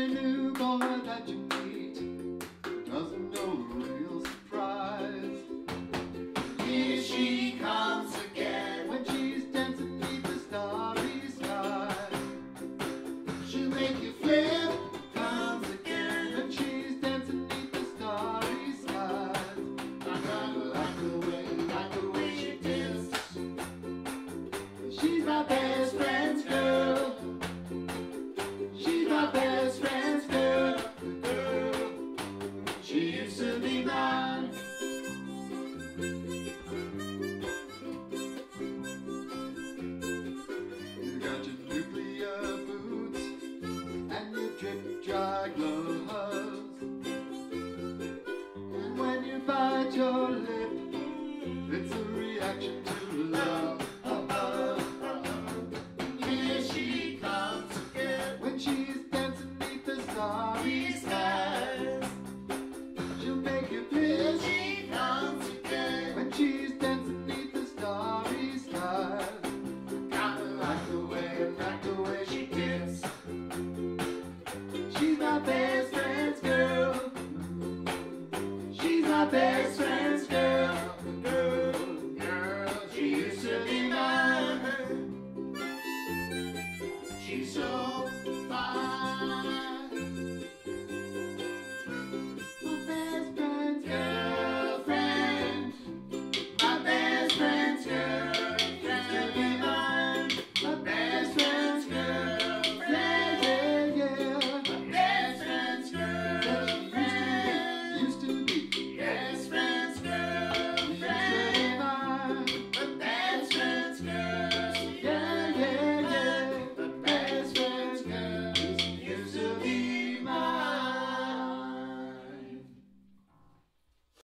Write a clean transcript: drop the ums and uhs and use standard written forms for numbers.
Every new boy that you meet doesn't know the real surprise. Here she comes again when she's dancing beneath the starry sky. She'll make you flip. Comes again when she's dancing beneath the starry skies. I kinda like the way she dances. She's my best friend's girl. She's my best friend's girl. She used to be mine. You got your nuclear boots and your drip dry gloves, and when you bite your lip, it's a reaction to love. Here she comes again when she's dancing beneath the starry skies. She'll make you feel. She comes again when she's dancing beneath the starry skies. Kinda like the way she dips. She's my best friend's girl. She's my best friend's girl. Girl, she used to be mine. She's so